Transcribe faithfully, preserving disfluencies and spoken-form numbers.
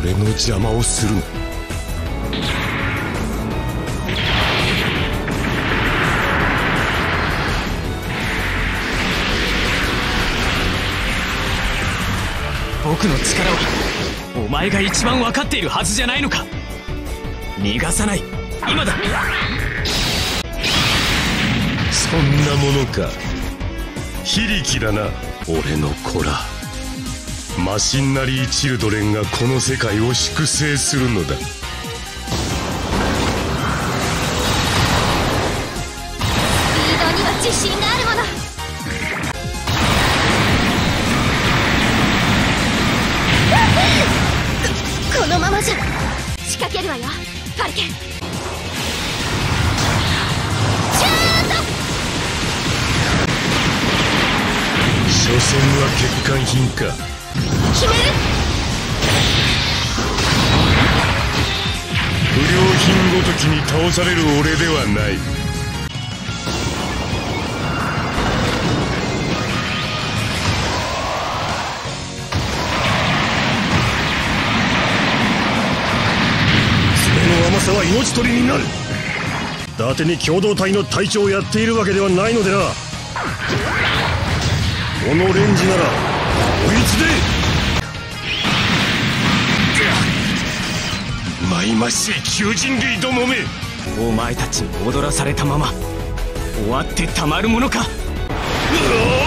俺の邪魔をするな。 僕の力はお前が一番分かっているはずじゃないのか。逃がさない、今だ。 そんなものか。非力だな俺の子ら。マシンナリー・チルドレンがこの世界を粛清するのだ。 スピードには自信があるもの。このままじゃ。仕掛けるわよファルケン。シュート。 所詮は欠陥品か。 決める。 不良品ごときに倒される俺ではない。爪の甘さは命取りになる。伊達に共同体の隊長をやっているわけではないのでな。このレンジならこいつで。マイマシい求人類どもめ。 お前たちに踊らされたまま終わってたまるものか。 うわ